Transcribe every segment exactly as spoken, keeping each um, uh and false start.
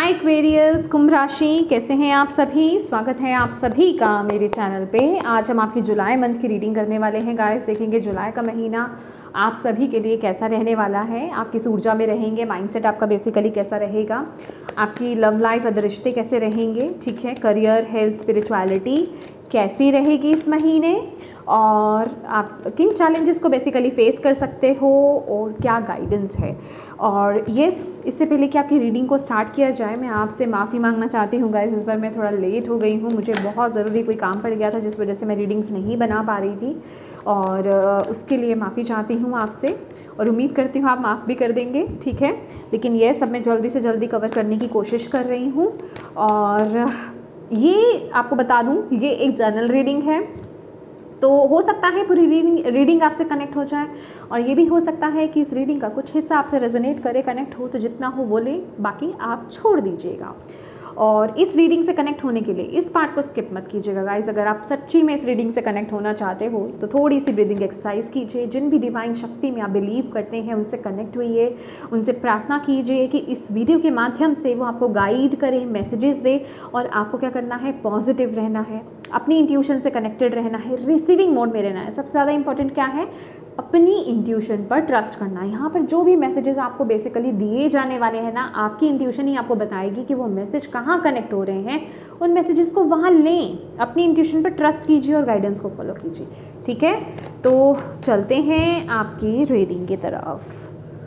हाय Aquarius कुंभ राशि, कैसे हैं आप सभी। स्वागत है आप सभी का मेरे चैनल पे। आज हम आपकी जुलाई मंथ की रीडिंग करने वाले हैं गाइस। देखेंगे जुलाई का महीना आप सभी के लिए कैसा रहने वाला है, आप किस ऊर्जा में रहेंगे, माइंडसेट आपका बेसिकली कैसा रहेगा, आपकी लव लाइफ अदर रिश्ते कैसे रहेंगे, ठीक है, करियर, हेल्थ, स्पिरिचुअलिटी कैसी रहेगी इस महीने, और आप किन चैलेंजेस को बेसिकली फेस कर सकते हो और क्या गाइडेंस है। और यस, इससे पहले कि आपकी रीडिंग को स्टार्ट किया जाए, मैं आपसे माफ़ी मांगना चाहती हूँ गाइस। इस बार मैं थोड़ा लेट हो गई हूँ, मुझे बहुत ज़रूरी कोई काम पड़ गया था जिस वजह से मैं रीडिंग्स नहीं बना पा रही थी, और उसके लिए माफ़ी चाहती हूँ आपसे, और उम्मीद करती हूँ आप माफ़ भी कर देंगे, ठीक है। लेकिन ये सब मैं जल्दी से जल्दी कवर करने की कोशिश कर रही हूँ। और ये आपको बता दूँ, ये एक जनरल रीडिंग है, तो हो सकता है पूरी रीडिंग रीडिंग आपसे कनेक्ट हो जाए, और ये भी हो सकता है कि इस रीडिंग का कुछ हिस्सा आपसे रेजोनेट करे, कनेक्ट हो तो जितना हो वो ले, बाकी आप छोड़ दीजिएगा। और इस रीडिंग से कनेक्ट होने के लिए इस पार्ट को स्किप मत कीजिएगा गाइस। अगर आप सच्ची में इस रीडिंग से कनेक्ट होना चाहते हो तो थोड़ी सी ब्रीदिंग एक्सरसाइज कीजिए। जिन भी डिवाइन शक्ति में आप बिलीव करते हैं उनसे कनेक्ट होइए, उनसे प्रार्थना कीजिए कि इस वीडियो के माध्यम से वो आपको गाइड करें, मैसेजेस दे, और आपको क्या करना है, पॉजिटिव रहना है, अपनी इंट्यूशन से कनेक्टेड रहना है, रिसीविंग मोड में रहना है। सबसे ज़्यादा इंपॉर्टेंट क्या है, अपनी इंट्यूशन पर ट्रस्ट करना है। यहाँ पर जो भी मैसेजेस आपको बेसिकली दिए जाने वाले हैं ना, आपकी इंट्यूशन ही आपको बताएगी कि वो मैसेज कहाँ कनेक्ट हो रहे हैं। उन मैसेजेस को वहाँ लें, अपनी इंट्यूशन पर ट्रस्ट कीजिए और गाइडेंस को फॉलो कीजिए, ठीक है। तो चलते हैं आपकी रीडिंग की तरफ।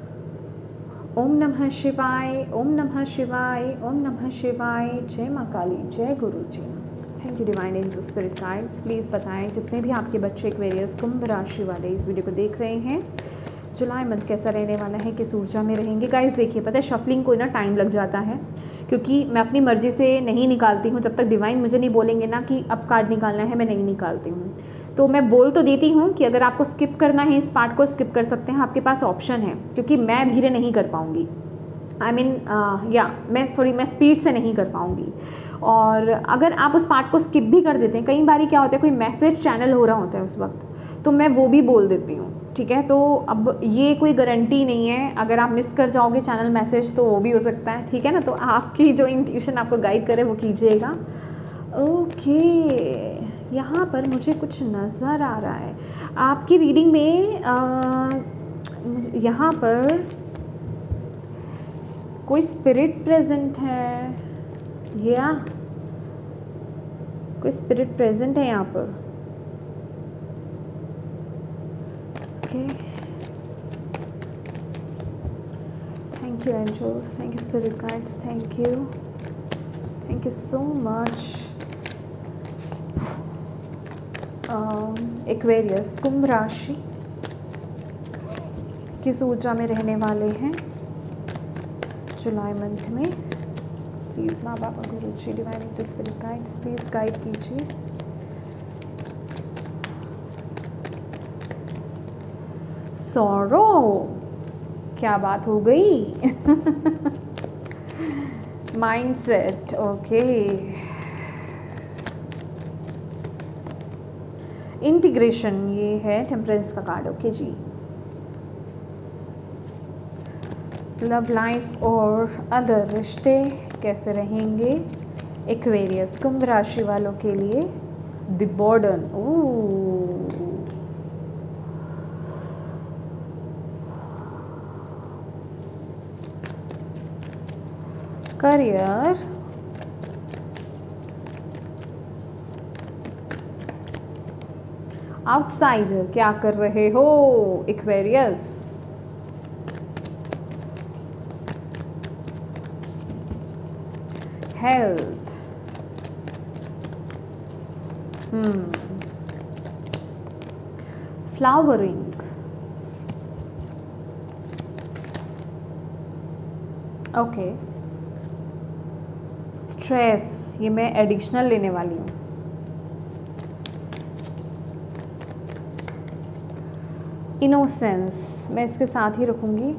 ओम नमः शिवाय, ओम नमः शिवाय, ओम नमः शिवाय। जय माँ काली, जय गुरु जी। Thank you divine angel spirit guides. Please बताएं जितने भी आपके बच्चे एक्वेरियस कुंभ राशि वाले इस वीडियो को देख रहे हैं, जुलाई मंथ कैसा रहने वाला है, किस ऊर्जा में रहेंगे। गाइस देखिए, पता है शफलिंग को ना टाइम लग जाता है, क्योंकि मैं अपनी मर्जी से नहीं निकालती हूँ। जब तक डिवाइन मुझे नहीं बोलेंगे ना कि अब कार्ड निकालना है, मैं नहीं निकालती हूँ। तो मैं बोल तो देती हूँ कि अगर आपको स्किप करना है इस पार्ट को स्किप कर सकते हैं, आपके पास ऑप्शन है, क्योंकि मैं धीरे नहीं कर पाऊँगी। आई मीन या मैं सॉरी मैं स्पीड से नहीं कर पाऊँगी। और अगर आप उस पार्ट को स्किप भी कर देते हैं, कई बार क्या होता है, कोई मैसेज चैनल हो रहा होता है उस वक्त, तो मैं वो भी बोल देती हूँ, ठीक है। तो अब ये कोई गारंटी नहीं है, अगर आप मिस कर जाओगे चैनल मैसेज तो वो भी हो सकता है, ठीक है ना। तो आपकी जो इंट्यूशन आपको गाइड करे वो कीजिएगा। ओके, यहाँ पर मुझे कुछ नज़र आ रहा है आपकी रीडिंग में। यहाँ पर कोई स्पिरिट प्रेजेंट है, या कोई स्पिरिट प्रेजेंट है यहाँ पर। Okay, thank you angels, thank you spirit guides, thank you thank you so much. Aquarius कुंभ राशि किस ऊर्जा में रहने वाले हैं जुलाई मंथ में। प्लीज़ माँ बाबा गुरु जी divine angel spirit guides please guide कीजिए। सॉरो, क्या बात हो गई। Mindset, okay. इंटीग्रेशन, ये है टेम्परेंस का कार्ड, ओके जी। लव लाइफ और अदर रिश्ते कैसे रहेंगे एक्वेरियस कुंभ राशि वालों के लिए। The burden, oh, career, outsider, क्या कर रहे हो Aquarius. Health, hmm flowering, okay. Stress, ये मैं एडिशनल लेने वाली हूँ। इनोसेंस, मैं इसके साथ ही रखूँगी।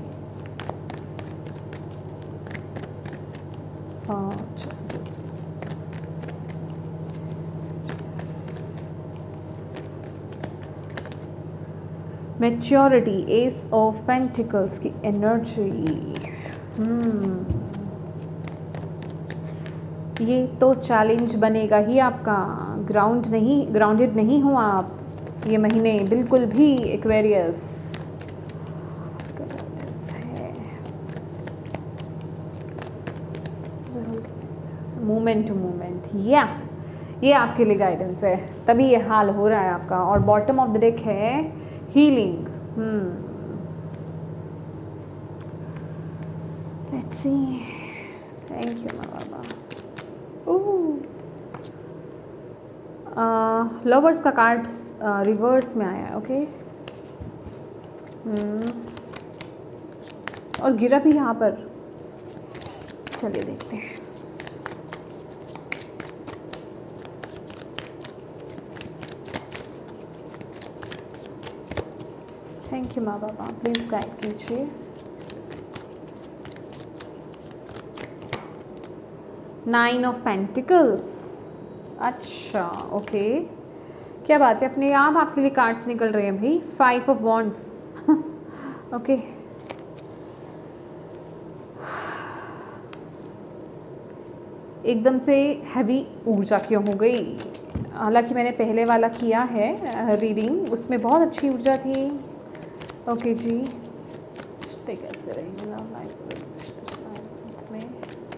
मैच्योरिटी, एस ऑफ पेंटिकल्स की एनर्जी, हम्म ये तो चैलेंज बनेगा ही आपका। ग्राउंड नहीं ग्राउंडेड नहीं हो आप ये महीने बिल्कुल भी एक्वेरियस। मूवमेंट टू मूवमेंट, या ये आपके लिए गाइडेंस है, तभी ये हाल हो रहा है आपका। और बॉटम ऑफ द डेक है healing. Let's see, thank you माँ बाबा। लवर्स का कार्ड रिवर्स में आया है, ओके। और गिरा भी यहाँ पर, चलिए देखते हैं। थैंक यू माँ बाबा, प्लीज़ गाइड कीजिए। नाइन ऑफ पेंटिकल्स, अच्छा ओके, क्या बात है, अपने आप आपके लिए कार्ड्स निकल रहे हैं भाई। Five of wands, okay. एकदम से हैवी ऊर्जा क्यों हो गई? हालांकि मैंने पहले वाला किया है रीडिंग, उसमें बहुत अच्छी ऊर्जा थी। ओके जी, रिश्ते कैसे रहेंगे में?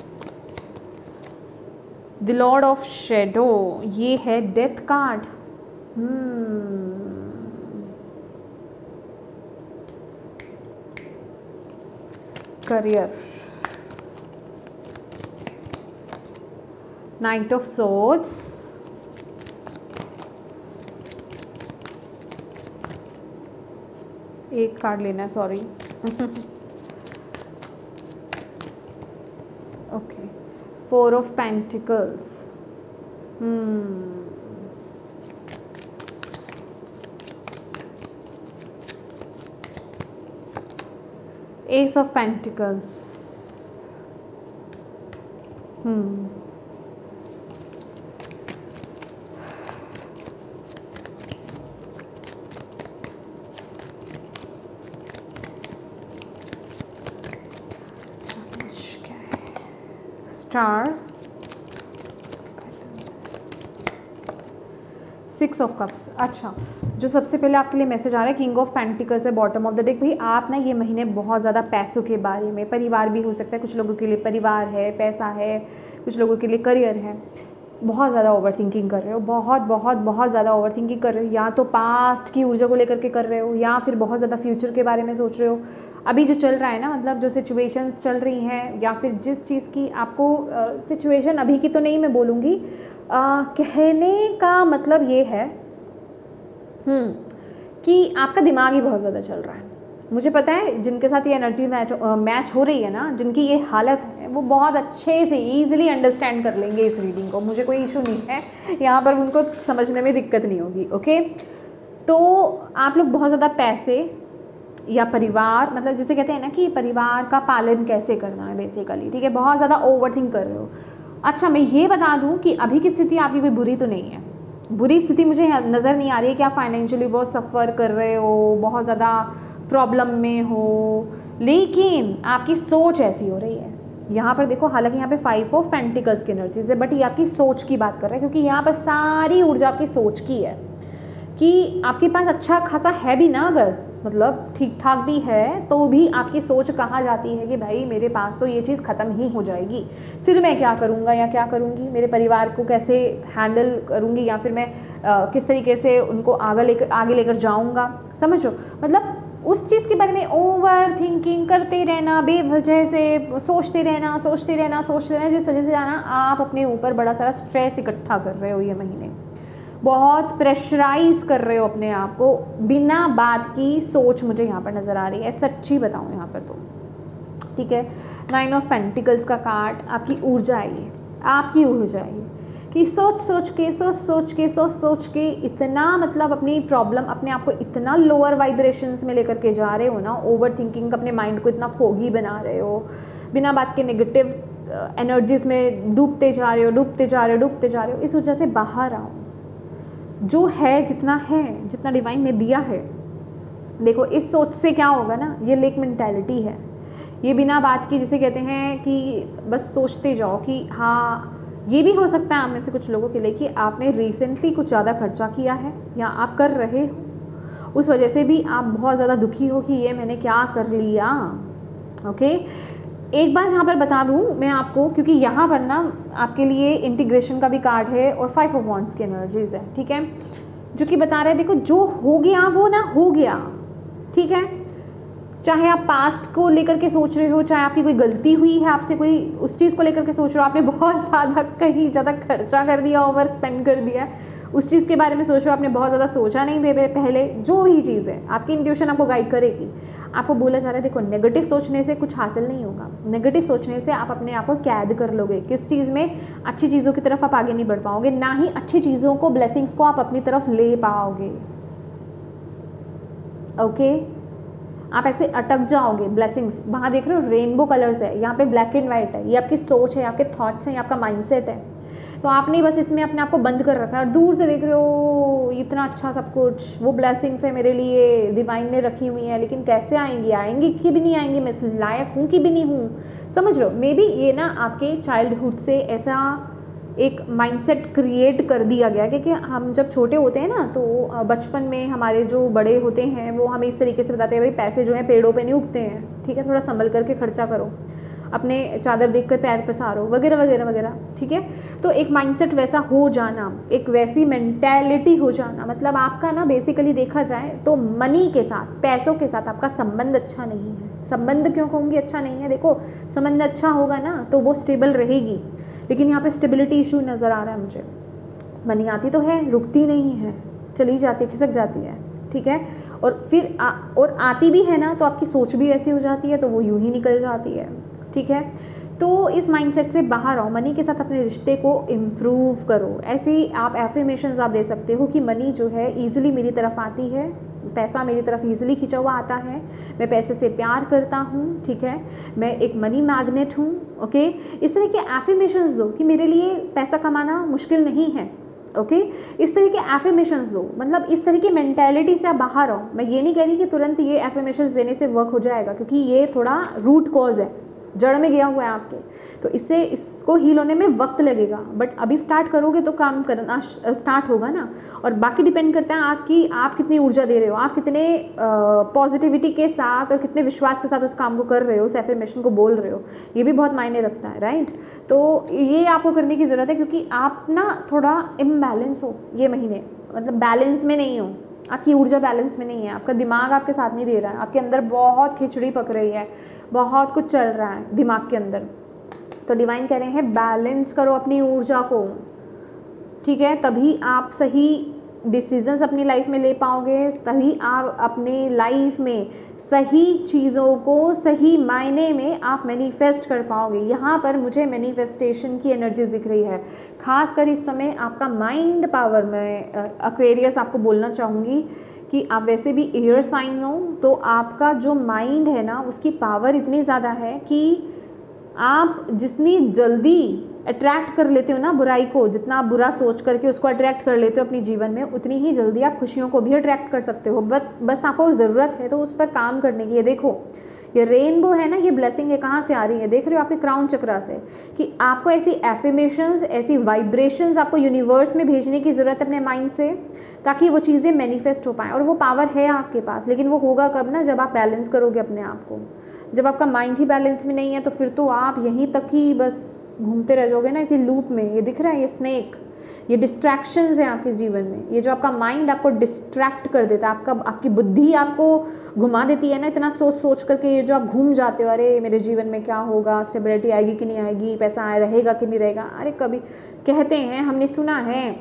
द लॉर्ड ऑफ शेडो, ये है death card. Career, knight of swords, एक कार्ड लेना है, sorry. Okay, four of pentacles, ace of pentacles, hmm star, six of cups. अच्छा, जो सबसे पहले आपके लिए मैसेज आ रहा है किंग ऑफ पेंटिकल्स है बॉटम ऑफ द डेक। भाई आप ना ये महीने बहुत ज़्यादा पैसों के बारे में, परिवार भी हो सकता है, कुछ लोगों के लिए परिवार है, पैसा है, कुछ लोगों के लिए करियर है, बहुत ज़्यादा ओवर थिंकिंग कर रहे हो, बहुत बहुत बहुत ज़्यादा ओवर थिंकिंग कर रहे हो। या तो पास्ट की ऊर्जा को लेकर के कर रहे हो, या फिर बहुत ज़्यादा फ्यूचर के बारे में सोच रहे हो। अभी जो चल रहा है ना, मतलब जो सिचुएशंस चल रही हैं, या फिर जिस चीज़ की आपको सिचुएशन uh, अभी की तो नहीं मैं बोलूँगी, uh, कहने का मतलब ये है हम्म कि आपका दिमाग ही बहुत ज़्यादा चल रहा है। मुझे पता है जिनके साथ ये एनर्जी मैच मैच हो रही है ना, जिनकी ये हालत है, वो बहुत अच्छे से ईजिली अंडरस्टैंड कर लेंगे इस रीडिंग को। मुझे कोई इशू नहीं है यहाँ पर, उनको समझने में दिक्कत नहीं होगी, ओके। तो आप लोग बहुत ज़्यादा पैसे या परिवार, मतलब जिसे कहते हैं ना कि परिवार का पालन कैसे करना है बेसिकली, ठीक है, बहुत ज़्यादा ओवर थिंक कर रहे हो। अच्छा, मैं ये बता दूँ कि अभी की स्थिति आपकी कोई बुरी तो नहीं है, बुरी स्थिति मुझे नज़र नहीं आ रही है कि आप फाइनेंशियली बहुत सफ़र कर रहे हो, बहुत ज़्यादा प्रॉब्लम में हो, लेकिन आपकी सोच ऐसी हो रही है यहाँ पर। देखो, हालांकि यहाँ पे फाइव ऑफ पेंटिकल्स की एनर्जीज है, बट ये आपकी सोच की बात कर रहा है, क्योंकि यहाँ पर सारी ऊर्जा आपकी सोच की है कि आपके पास अच्छा खासा है भी ना, अगर मतलब ठीक ठाक भी है, तो भी आपकी सोच कहाँ जाती है कि भाई मेरे पास तो ये चीज़ ख़त्म ही हो जाएगी, फिर मैं क्या करूँगा या क्या करूँगी, मेरे परिवार को कैसे हैंडल करूँगी, या फिर मैं आ, किस तरीके से उनको आगे लेकर आगे लेकर जाऊँगा, समझो। मतलब उस चीज़ के बारे में ओवर थिंकिंग करते रहना, बेवजह से सोचते रहना सोचते रहना सोचते रहना जिस वजह से जाना आप अपने ऊपर बड़ा सारा स्ट्रेस इकट्ठा कर रहे हो। ये महीने बहुत प्रेशराइज कर रहे हो अपने आप को, बिना बात की सोच मुझे यहाँ पर नज़र आ रही है, सच्ची बताऊँ यहाँ पर तो, ठीक है। नाइन ऑफ पेंटिकल्स का कार्ड, आपकी ऊर्जा है ये, आपकी ऊर्जा है ये कि सोच सोच के सोच सोच के सोच सोच के इतना, मतलब अपनी प्रॉब्लम, अपने आप को इतना लोअर वाइब्रेशंस में लेकर के जा रहे हो ना, ओवर थिंकिंग, अपने माइंड को इतना फोगी बना रहे हो, बिना बात के नेगेटिव एनर्जीज में डूबते जा रहे हो डूबते जा रहे हो डूबते जा रहे हो। इस वजह से बाहर आओ, जो है जितना है, जितना डिवाइन ने दिया है। देखो, इस सोच से क्या होगा ना, ये लेक मेंटालिटी है, ये बिना बात की, जिसे कहते हैं कि बस सोचते जाओ कि हाँ ये भी हो सकता है आप में से कुछ लोगों के लिए कि आपने रिसेंटली कुछ ज़्यादा खर्चा किया है या आप कर रहे हो, उस वजह से भी आप बहुत ज़्यादा दुखी हो कि ये मैंने क्या कर लिया। ओके, एक बात यहाँ पर बता दूँ मैं आपको, क्योंकि यहाँ पर ना आपके लिए इंटीग्रेशन का भी कार्ड है और फाइव ऑफ वांड्स की एनर्जीज है, ठीक है, जो कि बता रहे हैं देखो जो हो गया वो ना हो गया, ठीक है। चाहे आप पास्ट को लेकर के सोच रहे हो, चाहे आपकी कोई गलती हुई है आपसे, कोई उस चीज़ को लेकर के सोच रहे हो, आपने बहुत ज़्यादा कहीं ज़्यादा खर्चा कर दिया, ओवर स्पेंड कर दिया, उस चीज़ के बारे में सोच रहे हो, आपने बहुत ज़्यादा सोचा नहीं पहले, जो भी चीज़ है आपकी इंट्यूशन आपको गाइड करेगी। आपको बोला जा रहा है देखो नेगेटिव सोचने से कुछ हासिल नहीं होगा, नेगेटिव सोचने से आप अपने आप को कैद कर लोगे, किस चीज़ में, अच्छी चीज़ों की तरफ आप आगे नहीं बढ़ पाओगे, ना ही अच्छी चीज़ों को, ब्लेसिंग्स को आप अपनी तरफ ले पाओगे। ओके, आप ऐसे अटक जाओगे। ब्लेसिंग्स वहाँ देख रहे हो रेनबो कलर्स है, यहाँ पे ब्लैक एंड वाइट है, ये आपकी सोच है, आपके थॉट्स हैं, आपका माइंडसेट है, तो आपने बस इसमें अपने आप को बंद कर रखा है और दूर से देख रहे हो इतना अच्छा सब कुछ, वो ब्लेसिंग्स है मेरे लिए, डिवाइन ने रखी हुई है, लेकिन कैसे आएंगी, आएंगी कि भी नहीं आएंगी, मैं इस लायक हूँ कि भी नहीं हूँ, समझ रहे हो। मे बी ये ना आपके चाइल्डहुड से ऐसा एक माइंडसेट क्रिएट कर दिया गया, क्योंकि हम जब छोटे होते हैं ना तो बचपन में हमारे जो बड़े होते हैं वो हमें इस तरीके से बताते हैं भाई पैसे जो हैं पेड़ों पे नहीं उगते हैं, ठीक है, थोड़ा संभल करके खर्चा करो, अपने चादर देखकर पैर पसारो, वगैरह वगैरह वगैरह, ठीक है। तो एक माइंडसेट वैसा हो जाना, एक वैसी मेंटालिटी हो जाना, मतलब आपका ना बेसिकली देखा जाए तो मनी के साथ, पैसों के साथ आपका संबंध अच्छा नहीं है। संबंध क्यों कहूँगी अच्छा नहीं है, देखो संबंध अच्छा होगा ना तो वो स्टेबल रहेगी, लेकिन यहाँ पे स्टेबिलिटी इशू नज़र आ रहा है मुझे। मनी आती तो है, रुकती नहीं है, चली जाती है, खिसक जाती है, ठीक है, और फिर आ, और आती भी है ना तो आपकी सोच भी ऐसी हो जाती है तो वो यूं ही निकल जाती है, ठीक है। तो इस माइंडसेट से बाहर आओ, मनी के साथ अपने रिश्ते को इम्प्रूव करो। ऐसे ही आप एफर्मेशंस आप दे सकते हो कि मनी जो है ईजिली मेरी तरफ आती है, पैसा मेरी तरफ ईजिली खिंचा हुआ आता है, मैं पैसे से प्यार करता हूँ, ठीक है, मैं एक मनी मैग्नेट हूँ। ओके, इस तरह के एफर्मेशंस दो कि मेरे लिए पैसा कमाना मुश्किल नहीं है। Okay okay? इस तरह के एफर्मेशंस दो, मतलब इस तरह की मेंटालिटी से आप बाहर आओ। मैं ये नहीं कह रही कि तुरंत ये एफर्मेशंस देने से वर्क हो जाएगा, क्योंकि ये थोड़ा रूट कॉज है, जड़ में गया हुआ है आपके, तो इससे इसको हील होने में वक्त लगेगा, बट अभी स्टार्ट करोगे तो काम करना स्टार्ट होगा ना। और बाकी डिपेंड करता है आपकी, आप कितनी ऊर्जा दे रहे हो, आप कितने पॉजिटिविटी के साथ और कितने विश्वास के साथ उस काम को कर रहे हो, उस एफर्मेशन को बोल रहे हो, ये भी बहुत मायने रखता है, राइट। तो ये आपको करने की ज़रूरत है, क्योंकि आप ना थोड़ा इम्बैलेंस हो ये महीने, मतलब बैलेंस में नहीं हो, आपकी ऊर्जा बैलेंस में नहीं है, आपका दिमाग आपके साथ नहीं दे रहा है, आपके अंदर बहुत खिचड़ी पक रही है, बहुत कुछ चल रहा है दिमाग के अंदर। तो डिवाइन कह रहे हैं बैलेंस करो अपनी ऊर्जा को, ठीक है, तभी आप सही डिसीजंस अपनी लाइफ में ले पाओगे, तभी आप अपने लाइफ में सही चीज़ों को सही मायने में आप मैनिफेस्ट कर पाओगे। यहाँ पर मुझे मैनिफेस्टेशन की एनर्जी दिख रही है, खासकर इस समय आपका माइंड पावर। मैं एक्वेरियस आपको बोलना चाहूँगी कि आप वैसे भी एयर साइन हो, तो आपका जो माइंड है ना उसकी पावर इतनी ज़्यादा है कि आप जितनी जल्दी अट्रैक्ट कर लेते हो ना बुराई को, जितना आप बुरा सोच करके उसको अट्रैक्ट कर लेते हो अपने जीवन में, उतनी ही जल्दी आप खुशियों को भी अट्रैक्ट कर सकते हो। बस बस आपको ज़रूरत है तो उस पर काम करने की। ये देखो ये रेनबो है ना, ये ब्लेसिंग है, कहाँ से आ रही है, देख रहे हो आपके क्राउन चक्रा से, कि आपको ऐसी एफर्मेशंस, ऐसी वाइब्रेशंस आपको यूनिवर्स में भेजने की ज़रूरत है अपने माइंड से, ताकि वो चीज़ें मैनिफेस्ट हो पाएँ। और वो पावर है आपके पास, लेकिन वो होगा कब ना, जब आप बैलेंस करोगे अपने आप को। जब आपका माइंड ही बैलेंस में नहीं है तो फिर तो आप यहीं तक ही बस घूमते रह जाओगे ना इसी लूप में। ये दिख रहा है ये स्नेक, ये डिस्ट्रैक्शंस हैं आपके जीवन में, ये जो आपका माइंड आपको डिस्ट्रैक्ट कर देता है, आपका आपकी बुद्धि आपको घुमा देती है ना, इतना सोच सोच करके ये जो आप घूम जाते हो, अरे मेरे जीवन में क्या होगा, स्टेबिलिटी आएगी कि नहीं आएगी, पैसा आए रहेगा कि नहीं रहेगा। अरे कभी कहते हैं, हमने सुना है,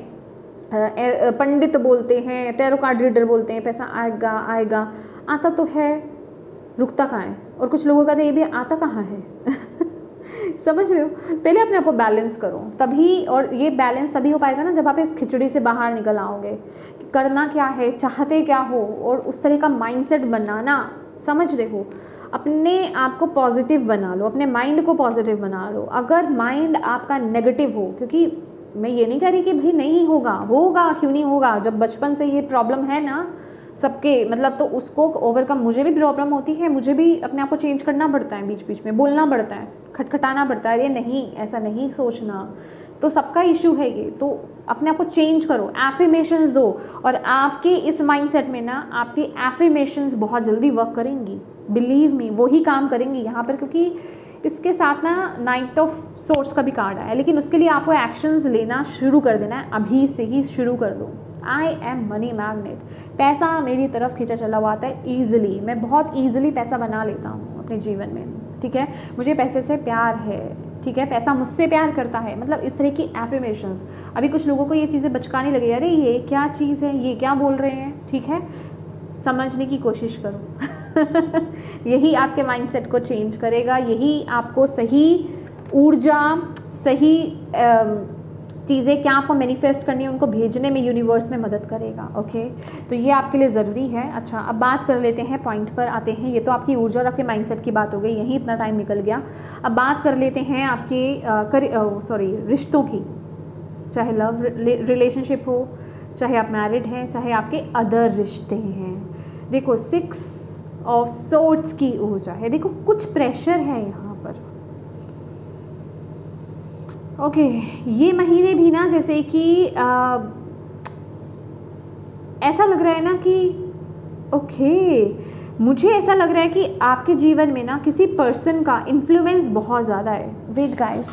पंडित बोलते हैं, टैरो कार्ड रीडर बोलते हैं पैसा आएगा आएगा, आता तो है, रुकता कहाँ है। और कुछ लोगों का तो ये भी आता कहाँ है समझ रहे हो। पहले अपने आप को बैलेंस करो, तभी, और ये बैलेंस तभी हो पाएगा ना जब आप इस खिचड़ी से बाहर निकल आओगे कि करना क्या है, चाहते क्या हो, और उस तरह का माइंडसेट बनाना। समझ रहे हो, अपने आप को पॉजिटिव बना लो, अपने माइंड को पॉजिटिव बना लो। अगर माइंड आपका नेगेटिव हो, क्योंकि मैं ये नहीं कह रही कि भाई नहीं होगा, होगा, क्यों नहीं होगा, जब बचपन से ये प्रॉब्लम है ना सबके, मतलब तो उसको ओवरकम, मुझे भी प्रॉब्लम होती है, मुझे भी अपने आप को चेंज करना पड़ता है, बीच बीच में बोलना पड़ता है, खटखटाना पड़ता है, ये नहीं, ऐसा नहीं सोचना, तो सबका इशू है ये। तो अपने आप को चेंज करो, एफर्मेशंस दो, और आपके इस माइंडसेट में ना आपकी एफर्मेशंस बहुत जल्दी वर्क करेंगी, बिलीव मी, वो ही काम करेंगी यहाँ पर। क्योंकि इसके साथ ना नाइट ऑफ सोर्स का भी कार्ड आया है, लेकिन उसके लिए आपको एक्शंस लेना शुरू कर देना है, अभी से ही शुरू कर दो। आई एम मनी मैग्नेट, पैसा मेरी तरफ खींचा चला हुआ आता है ईजिली, मैं बहुत ईजिली पैसा बना लेता हूँ अपने जीवन में, ठीक है, मुझे पैसे से प्यार है, ठीक है, पैसा मुझसे प्यार करता है, मतलब इस तरह की एफर्मेशंस। अभी कुछ लोगों को ये चीज़ें बचकाने लगी, अरे ये क्या चीज़ है, ये क्या बोल रहे हैं, ठीक है, समझने की कोशिश करो यही आपके माइंडसेट को चेंज करेगा, यही आपको सही ऊर्जा, सही चीज़ें क्या आपको मैनिफेस्ट करनी है उनको भेजने में यूनिवर्स में मदद करेगा। ओके, तो ये आपके लिए ज़रूरी है। अच्छा, अब बात कर लेते हैं, पॉइंट पर आते हैं। ये तो आपकी ऊर्जा और आपके माइंडसेट की बात हो गई, यहीं इतना टाइम निकल गया। अब बात कर लेते हैं आपके सॉरी रिश्तों की, चाहे लव रिलेशनशिप हो, चाहे आप मैरिड हैं, चाहे आपके अदर रिश्ते हैं। देखो सिक्स ऑफ सोर्ड्स की ऊर्जा है, देखो कुछ प्रेशर है यहाँ पर। ओके okay, ये महीने भी ना जैसे कि आ, ऐसा लग रहा है ना कि ओके okay, मुझे ऐसा लग रहा है कि आपके जीवन में ना किसी पर्सन का इन्फ्लुएंस बहुत ज़्यादा है। Wait guys,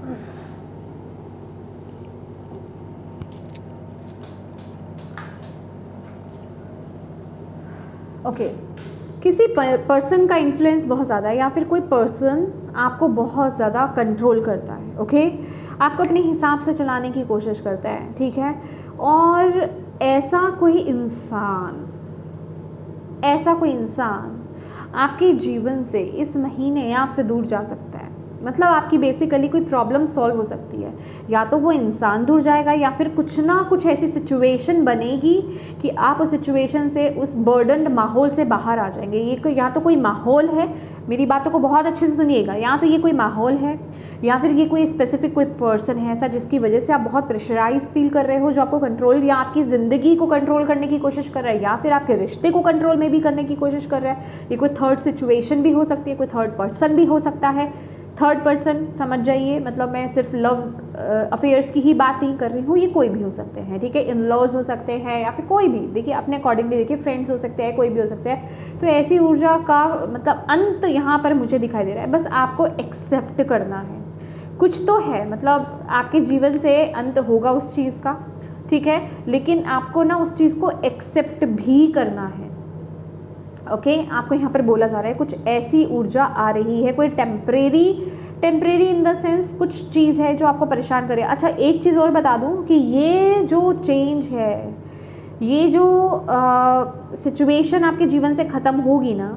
okay okay. किसी पर्सन का इन्फ्लुएंस बहुत ज़्यादा है, या फिर कोई पर्सन आपको बहुत ज़्यादा कंट्रोल करता है। Okay okay? आपको अपने हिसाब से चलाने की कोशिश करता है, ठीक है। और ऐसा कोई इंसान ऐसा कोई इंसान आपके जीवन से इस महीने आपसे दूर जा सकता है। मतलब आपकी बेसिकली कोई प्रॉब्लम सॉल्व हो सकती है, या तो वो इंसान दूर जाएगा, या फिर कुछ ना कुछ ऐसी सिचुएशन बनेगी कि आप उस सिचुएशन से, उस बर्डन्ड माहौल से बाहर आ जाएंगे। ये कोई, या तो कोई माहौल है, मेरी बातों को बहुत अच्छे से सुनिएगा, या तो ये कोई माहौल है, या फिर ये कोई स्पेसिफिक कोई पर्सन है ऐसा जिसकी वजह से आप बहुत प्रेशराइज फील कर रहे हो, जो आपको कंट्रोल या आपकी ज़िंदगी को कंट्रोल करने की कोशिश कर रहा है, या फिर आपके रिश्ते को कंट्रोल में भी करने की कोशिश कर रहा है। ये कोई थर्ड सिचुएशन भी हो सकती है, कोई थर्ड पर्सन भी हो सकता है। थर्ड पर्सन समझ जाइए, मतलब मैं सिर्फ लव अफेयर्स की ही बात नहीं कर रही हूँ, ये कोई भी हो सकते हैं, ठीक है, इन लॉज हो सकते हैं, या फिर कोई भी, देखिए अपने अकॉर्डिंगली देखिए, फ्रेंड्स हो सकते हैं, कोई भी हो सकते हैं। तो ऐसी ऊर्जा का मतलब अंत यहाँ पर मुझे दिखाई दे रहा है, बस आपको एक्सेप्ट करना है। कुछ तो है, मतलब आपके जीवन से अंत होगा उस चीज़ का, ठीक है, लेकिन आपको ना उस चीज़ को एक्सेप्ट भी करना है। ओके okay, आपको यहाँ पर बोला जा रहा है कुछ ऐसी ऊर्जा आ रही है, कोई temporary temporary in the sense कुछ चीज़ है जो आपको परेशान करे। अच्छा, एक चीज़ और बता दूँ कि ये जो चेंज है, ये जो सिचुएशन आपके जीवन से ख़त्म होगी ना,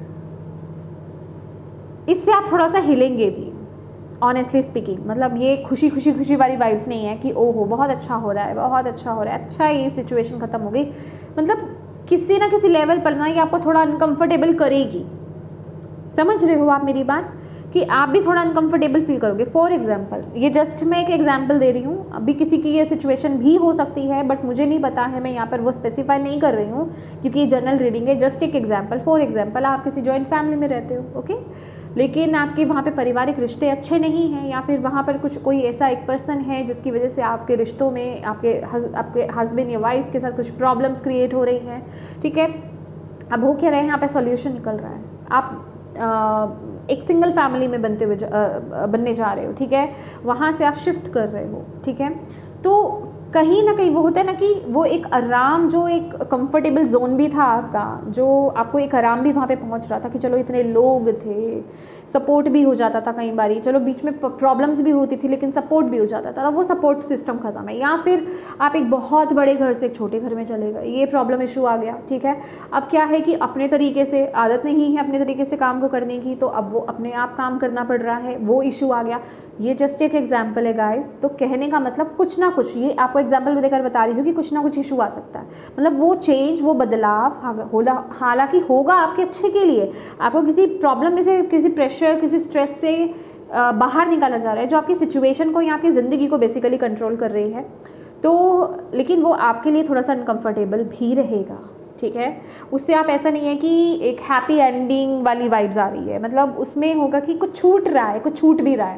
इससे आप थोड़ा सा हिलेंगे भी, ऑनेस्टली स्पीकिंग। मतलब ये खुशी खुशी खुशी वाली वाइब्स नहीं है कि ओहो बहुत अच्छा हो रहा है, बहुत अच्छा हो रहा है, अच्छा ये सिचुएशन ख़त्म हो गई। मतलब किसी ना किसी लेवल पर ना ये आपको थोड़ा अनकंफर्टेबल करेगी। समझ रहे हो आप मेरी बात, कि आप भी थोड़ा अनकंफर्टेबल फील करोगे। फॉर एग्जांपल, ये जस्ट मैं एक एग्जांपल दे रही हूँ, अभी किसी की ये सिचुएशन भी हो सकती है, बट मुझे नहीं पता है, मैं यहाँ पर वो स्पेसिफाई नहीं कर रही हूँ क्योंकि ये जनरल रीडिंग है। जस्ट एक एग्जाम्पल, फॉर एग्जाम्पल आप किसी जॉइंट फैमिली में रहते हो, ओके, लेकिन आपके वहाँ पे पारिवारिक रिश्ते अच्छे नहीं हैं, या फिर वहाँ पर कुछ कोई ऐसा एक पर्सन है जिसकी वजह से आपके रिश्तों में आपके हज, आपके हस्बैंड या वाइफ के साथ कुछ प्रॉब्लम्स क्रिएट हो रही हैं, ठीक है। अब हो क्या रहा है, यहाँ पे सॉल्यूशन निकल रहा है। आप आ, एक सिंगल फैमिली में बनते हुए बनने जा रहे हो, ठीक है, वहाँ से आप शिफ्ट कर रहे हो, ठीक है। तो कहीं ना कहीं वो होता है ना कि वो एक आराम, जो एक कंफर्टेबल जोन भी था आपका, जो आपको एक आराम भी वहाँ पे पहुँच रहा था कि चलो इतने लोग थे, सपोर्ट भी हो जाता था कई बारी, चलो बीच में प्रॉब्लम्स भी होती थी लेकिन सपोर्ट भी हो जाता था, वो सपोर्ट सिस्टम ख़त्म है। या फिर आप एक बहुत बड़े घर से एक छोटे घर में चले गए, ये प्रॉब्लम इशू आ गया, ठीक है। अब क्या है कि अपने तरीके से आदत नहीं है अपने तरीके से काम को करने की, तो अब वो अपने आप काम करना पड़ रहा है, वो इशू आ गया। ये जस्ट एक एग्जाम्पल है गाइस। तो कहने का मतलब कुछ ना कुछ, ये आपको एग्जाम्पल में देकर बता रही हूँ कि कुछ ना कुछ इशू आ सकता है। मतलब वो चेंज, वो बदलाव हालांकि होगा आपके अच्छे के लिए, आपको किसी प्रॉब्लम में से, किसी प्रेशर, किसी स्ट्रेस से बाहर निकाला जा रहा है, जो आपकी सिचुएशन को या आपकी ज़िंदगी को बेसिकली कंट्रोल कर रही है। तो लेकिन वो आपके लिए थोड़ा सा अनकम्फर्टेबल भी रहेगा, ठीक है। उससे आप, ऐसा नहीं है कि एक हैप्पी एंडिंग वाली वाइब्स आ रही है, मतलब उसमें होगा कि कुछ छूट रहा है, कुछ छूट भी रहा है,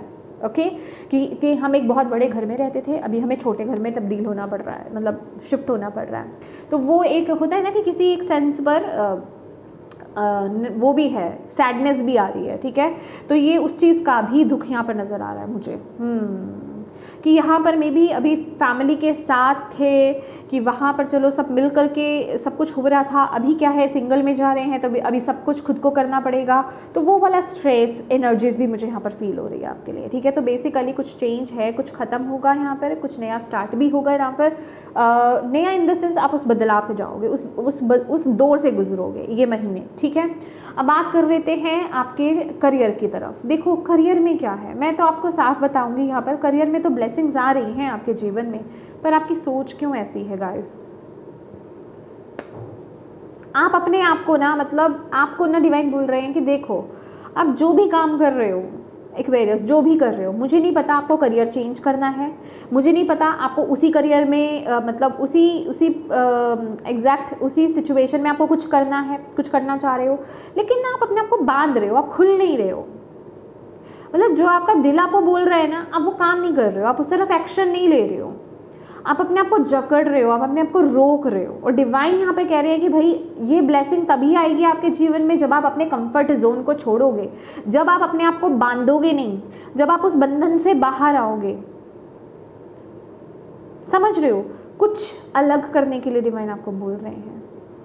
ओके कि कि हम एक बहुत बड़े घर में रहते थे, अभी हमें छोटे घर में तब्दील होना पड़ रहा है, मतलब शिफ्ट होना पड़ रहा है। तो वो एक होता है ना कि किसी एक सेंस पर आ, आ, वो भी है, सैडनेस भी आ रही है, ठीक है। तो ये उस चीज़ का भी दुख यहाँ पर नज़र आ रहा है मुझे कि यहाँ पर मे बी अभी फैमिली के साथ थे, कि वहाँ पर चलो सब मिल कर के सब कुछ हो रहा था, अभी क्या है सिंगल में जा रहे हैं तो अभी सब कुछ खुद को करना पड़ेगा। तो वो वाला स्ट्रेस एनर्जीज भी मुझे यहाँ पर फील हो रही है आपके लिए, ठीक है। तो बेसिकली कुछ चेंज है, कुछ ख़त्म होगा यहाँ पर, कुछ नया स्टार्ट भी होगा यहाँ पर। आ, नया इन द सेंस आप उस बदलाव से जाओगे, उस उस उस दौर से गुजरोगे ये महीने, ठीक है। अब बात कर लेते हैं आपके करियर की तरफ। देखो करियर में क्या है, मैं तो आपको साफ बताऊंगी यहाँ पर, करियर में तो ब्लेसिंग्स आ रही हैं आपके जीवन में, पर आपकी सोच क्यों ऐसी है गाइस। आप अपने आप को ना, मतलब आपको ना डिवाइन बोल रहे हैं कि देखो आप जो भी काम कर रहे हो, एक्वेरियस जो भी कर रहे हो, मुझे नहीं पता आपको करियर चेंज करना है, मुझे नहीं पता आपको उसी करियर में आ, मतलब उसी उसी एग्जैक्ट उसी सिचुएशन में आपको कुछ करना है, कुछ करना चाह रहे हो, लेकिन ना आप अपने आप को बांध रहे हो, आप खुल नहीं रहे हो। मतलब जो आपका दिल आपको बोल रहा है ना, आप वो काम नहीं कर रहे हो, आप उस तरफ एक्शन नहीं ले रहे हो, आप अपने आप को जकड़ रहे हो, आप अपने आप को रोक रहे हो। और डिवाइन यहाँ पे कह रहे हैं कि भाई ये ब्लेसिंग तभी आएगी आपके जीवन में जब आप अपने कंफर्ट जोन को छोड़ोगे, जब आप अपने आप को बांधोगे नहीं, जब आप उस बंधन से बाहर आओगे। समझ रहे हो, कुछ अलग करने के लिए डिवाइन आपको बोल रहे हैं।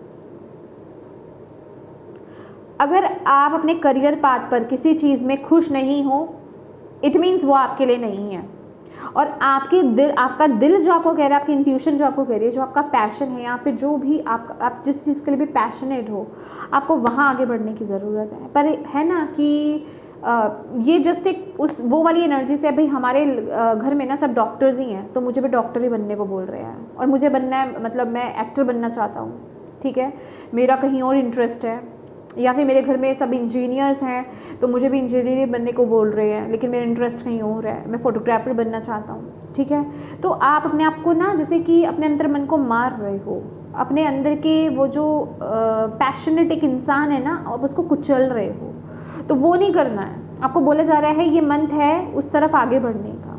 अगर आप अपने करियर पाथ पर किसी चीज़ में खुश नहीं हो, इट मीन्स वो आपके लिए नहीं है। और आपके दिल, आपका दिल जो आपको कह रहा है, आपकी इंट्यूशन जो आपको कह रही है, जो आपका पैशन है या फिर जो भी आप आप जिस चीज़ के लिए भी पैशनेट हो, आपको वहाँ आगे बढ़ने की ज़रूरत है। पर है ना कि आ, ये जस्ट एक उस वो वाली एनर्जी से, भाई हमारे घर में ना सब डॉक्टर्स ही हैं तो मुझे भी डॉक्टर ही बनने को बोल रहे हैं, और मुझे बनना है, मतलब मैं एक्टर बनना चाहता हूँ, ठीक है, मेरा कहीं और इंटरेस्ट है। या फिर मेरे घर में सब इंजीनियर्स हैं तो मुझे भी इंजीनियर बनने को बोल रहे हैं, लेकिन मेरा इंटरेस्ट कहीं और है, मैं फोटोग्राफर बनना चाहता हूँ, ठीक है। तो आप अपने आप को ना जैसे कि अपने अंदर मन को मार रहे हो, अपने अंदर के वो जो पैशनेट एक इंसान है ना, आप उसको कुचल रहे हो। तो वो नहीं करना है, आपको बोला जा रहा है ये मंथ है उस तरफ आगे बढ़ने का,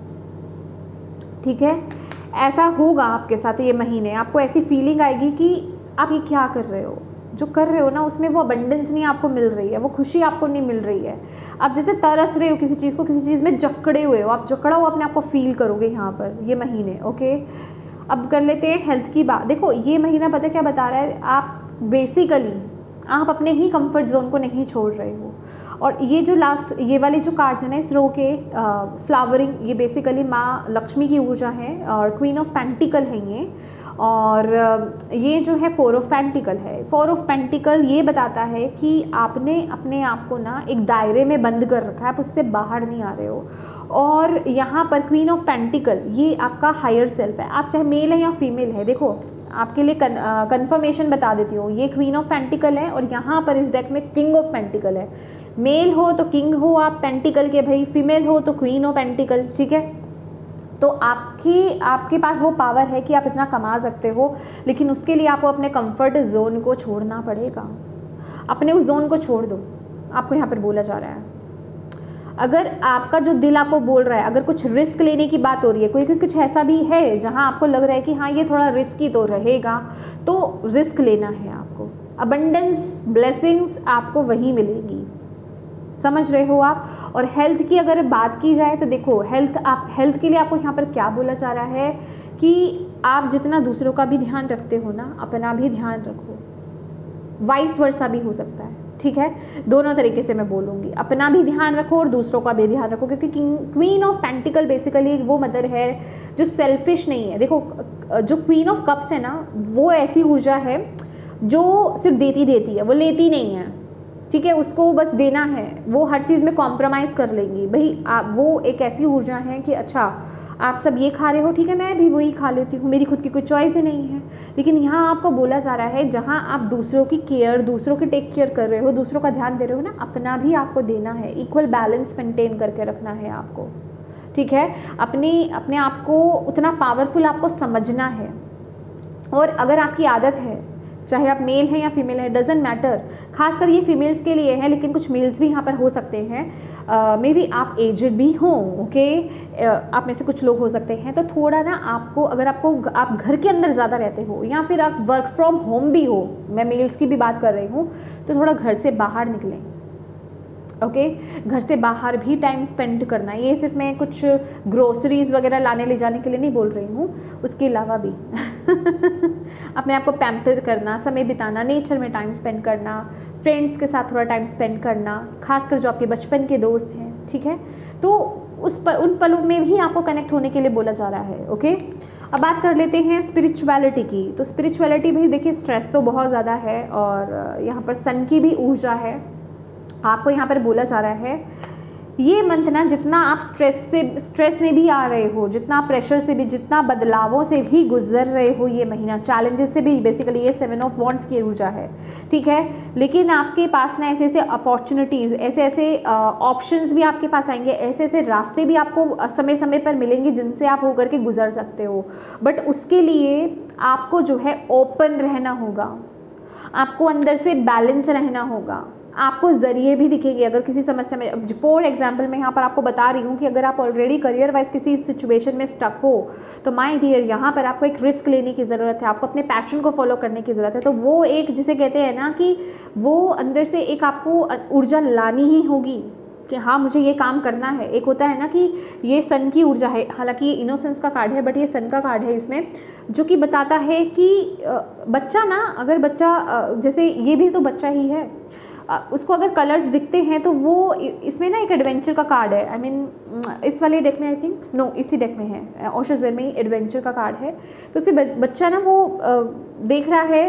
ठीक है। ऐसा होगा आपके साथ ये महीने, आपको ऐसी फीलिंग आएगी कि आप ये क्या कर रहे हो, जो कर रहे हो ना उसमें वो अबंडेंस नहीं आपको मिल रही है, वो खुशी आपको नहीं मिल रही है। आप जैसे तरस रहे हो किसी चीज़ को, किसी चीज़ में जकड़े हुए हो, आप जकड़ा हुआ अपने आप को फील करोगे यहाँ पर ये महीने, ओके। अब कर लेते हैं हेल्थ की बात। देखो ये महीना पता क्या बता रहा है, आप बेसिकली आप अपने ही कंफर्ट जोन को नहीं छोड़ रहे हो। और ये जो लास्ट ये वाले जो कार्ड्स हैं ना इस रो के फ्लावरिंग, ये बेसिकली माँ लक्ष्मी की ऊर्जा है और क्वीन ऑफ पेंटिकल है ये। और ये जो है फोर ऑफ पेंटिकल है। फोर ऑफ पेंटिकल ये बताता है कि आपने अपने आप को ना एक दायरे में बंद कर रखा है, आप उससे बाहर नहीं आ रहे हो। और यहाँ पर क्वीन ऑफ पेंटिकल ये आपका हायर सेल्फ है, आप चाहे मेल है या फीमेल है। देखो आपके लिए कंफर्मेशन बता देती हूँ, ये क्वीन ऑफ पेंटिकल है और यहाँ पर इस डेक में किंग ऑफ पेंटिकल है। मेल हो तो किंग हो आप पेंटिकल के भाई, फीमेल हो तो क्वीन ऑफ पेंटिकल, ठीक है। तो आपकी आपके पास वो पावर है कि आप इतना कमा सकते हो, लेकिन उसके लिए आपको अपने कंफर्ट जोन को छोड़ना पड़ेगा। अपने उस जोन को छोड़ दो, आपको यहाँ पर बोला जा रहा है। अगर आपका जो दिल आपको बोल रहा है, अगर कुछ रिस्क लेने की बात हो रही है, कोई कोई कुछ ऐसा भी है जहाँ आपको लग रहा है कि हाँ ये थोड़ा रिस्की तो रहेगा, तो रिस्क लेना है आपको। अबंडेंस ब्लेसिंग्स आपको वहीं मिलेगी, समझ रहे हो आप। और हेल्थ की अगर बात की जाए तो देखो हेल्थ आप हेल्थ के लिए आपको यहाँ पर क्या बोला जा रहा है कि आप जितना दूसरों का भी ध्यान रखते हो ना, अपना भी ध्यान रखो। वाइस वर्सा भी हो सकता है, ठीक है, दोनों तरीके से मैं बोलूँगी। अपना भी ध्यान रखो और दूसरों का भी ध्यान रखो, क्योंकि क्वीन ऑफ पेंटिकल बेसिकली वो मदर है जो सेल्फिश नहीं है। देखो जो क्वीन ऑफ कप्स है ना, वो ऐसी ऊर्जा है जो सिर्फ देती देती है, वो लेती नहीं है, ठीक है। उसको बस देना है, वो हर चीज़ में कॉम्प्रोमाइज़ कर लेंगी भाई। आप वो एक ऐसी ऊर्जा है कि अच्छा आप सब ये खा रहे हो, ठीक है, मैं भी वही खा लेती हूँ, मेरी खुद की कोई चॉइस ही नहीं है। लेकिन यहाँ आपको बोला जा रहा है जहाँ आप दूसरों की केयर, दूसरों की टेक केयर कर रहे हो, दूसरों का ध्यान दे रहे हो ना, अपना भी आपको देना है, इक्वल बैलेंस मेंटेन करके रखना है आपको, ठीक है। अपने अपने आप को उतना पावरफुल आपको समझना है। और अगर आपकी आदत है चाहे आप मेल हैं या फीमेल हैं, डजेंट मैटर। खासकर ये फीमेल्स के लिए है, लेकिन कुछ मेल्स भी यहाँ पर हो सकते हैं। मे बी आप एजेड भी हों, ओके, आप में से कुछ लोग हो सकते हैं। तो थोड़ा ना आपको, अगर आपको आप घर के अंदर ज़्यादा रहते हो या फिर आप वर्क फ्रॉम होम भी हो, मैं मेल्स की भी बात कर रही हूँ, तो थोड़ा घर से बाहर निकलें, ओके okay? घर से बाहर भी टाइम स्पेंड करना। ये सिर्फ मैं कुछ ग्रोसरीज वगैरह लाने ले जाने के लिए नहीं बोल रही हूँ, उसके अलावा भी अपने आप को पैम्पर करना, समय बिताना, नेचर में टाइम स्पेंड करना, फ्रेंड्स के साथ थोड़ा टाइम स्पेंड करना, खासकर जो आपके बचपन के दोस्त हैं, ठीक है, तो उस पर उन पलों में भी आपको कनेक्ट होने के लिए बोला जा रहा है, ओके okay? अब बात कर लेते हैं स्पिरिचुअलिटी की। तो स्पिरिचुअलिटी भी देखिए, स्ट्रेस तो बहुत ज़्यादा है और यहाँ पर सन की भी ऊर्जा है। आपको यहाँ पर बोला जा रहा है ये मंथ ना, जितना आप स्ट्रेस से स्ट्रेस में भी आ रहे हो, जितना प्रेशर से भी, जितना बदलावों से भी गुजर रहे हो, ये महीना चैलेंजेस से भी, बेसिकली ये सेवन ऑफ वॉन्ड्स की ऊर्जा है, ठीक है, लेकिन आपके पास ना ऐसे ऐसे अपॉर्चुनिटीज़, ऐसे ऐसे ऑप्शंस भी आपके पास आएंगे, ऐसे ऐसे रास्ते भी आपको समय समय पर मिलेंगे जिनसे आप होकर के गुजर सकते हो। बट उसके लिए आपको जो है ओपन रहना होगा, आपको अंदर से बैलेंस रहना होगा, आपको ज़रिए भी दिखेंगे। अगर किसी समस्या में, फॉर एग्जांपल मैं यहाँ पर आपको बता रही हूँ कि अगर आप ऑलरेडी करियर वाइज किसी सिचुएशन में स्टक हो, तो माय डियर यहाँ पर आपको एक रिस्क लेने की ज़रूरत है, आपको अपने पैशन को फॉलो करने की ज़रूरत है। तो वो एक, जिसे कहते हैं ना कि वो अंदर से एक आपको ऊर्जा लानी ही होगी कि हाँ मुझे ये काम करना है। एक होता है ना कि ये सन की ऊर्जा है, हालांकि ये इनोसेंस का कार्ड है, बट ये सन का कार्ड है इसमें, जो कि बताता है कि बच्चा ना, अगर बच्चा, जैसे ये भी तो बच्चा ही है, उसको अगर कलर्स दिखते हैं तो वो, इसमें ना एक एडवेंचर का कार्ड है, आई I मीन mean, इस वाले डेक में, आई थिंक नो इसी डेक में है, ओशोज़र में एडवेंचर का कार्ड है। तो उससे बच्चा ना वो देख रहा है,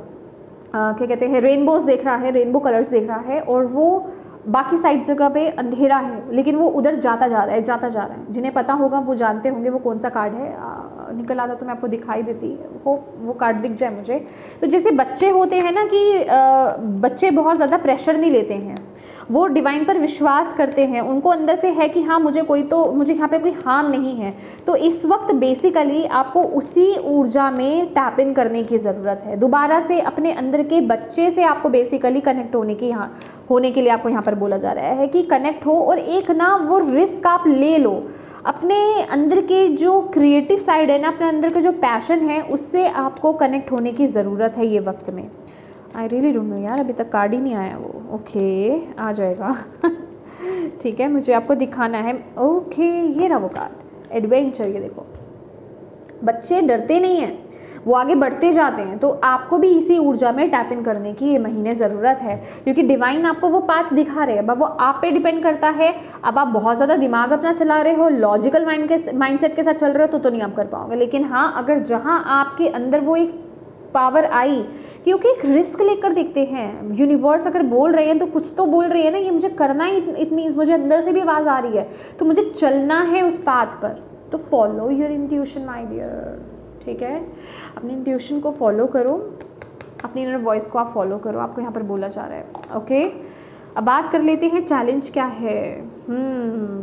क्या कहते हैं, रेनबोज देख रहा है, रेनबो कलर्स देख रहा है, और वो बाकी साइड जगह पे अंधेरा है, लेकिन वो उधर जाता जा रहा है, जाता जा रहा है। जिन्हें पता होगा वो जानते होंगे वो कौन सा कार्ड है, आ, निकल आता तो मैं आपको दिखाई देती हो, वो कार्ड दिख जाए मुझे। तो जैसे बच्चे होते हैं ना कि आ, बच्चे बहुत ज़्यादा प्रेशर नहीं लेते हैं, वो डिवाइन पर विश्वास करते हैं, उनको अंदर से है कि हाँ मुझे कोई तो, मुझे यहाँ पे कोई हार्म नहीं है। तो इस वक्त बेसिकली आपको उसी ऊर्जा में टैप इन करने की ज़रूरत है, दोबारा से अपने अंदर के बच्चे से आपको बेसिकली कनेक्ट होने की, यहाँ होने के लिए आपको यहाँ पर बोला जा रहा है कि कनेक्ट हो, और एक ना वो रिस्क आप ले लो, अपने अंदर के जो क्रिएटिव साइड है ना, अपने अंदर का जो पैशन है, उससे आपको कनेक्ट होने की ज़रूरत है ये वक्त में। आई रियली डोंट नो यार, अभी तक कार्ड ही नहीं आया वो, ओके आ जाएगा ठीक है, मुझे आपको दिखाना है, ओके ये रहा वो कार्ड, एडवेंचर। ये देखो, बच्चे डरते नहीं हैं, वो आगे बढ़ते जाते हैं। तो आपको भी इसी ऊर्जा में टैप इन करने की ये महीने ज़रूरत है, क्योंकि डिवाइन आपको वो पाथ दिखा रहे हैं। अब वो आप पे डिपेंड करता है, अब आप बहुत ज़्यादा दिमाग अपना चला रहे हो, लॉजिकल माइंड के माइंडसेट के साथ चल रहे हो, तो तो नहीं आप कर पाओगे। लेकिन हाँ, अगर जहाँ आपके अंदर वो एक पावर आई, क्योंकि एक रिस्क लेकर देखते हैं, यूनिवर्स अगर बोल रहे हैं तो कुछ तो बोल रही है ना, ये मुझे करना ही, इट मीन्स मुझे अंदर से भी आवाज़ आ रही है, तो मुझे चलना है उस पाथ पर। तो follow your intuition my dear, ठीक है, अपनी इंट्यूशन को फॉलो करो, अपनी इनर वॉइस को आप फॉलो करो, आपको यहाँ पर बोला जा रहा है, ओके। अब बात कर लेते हैं चैलेंज क्या है। हम्म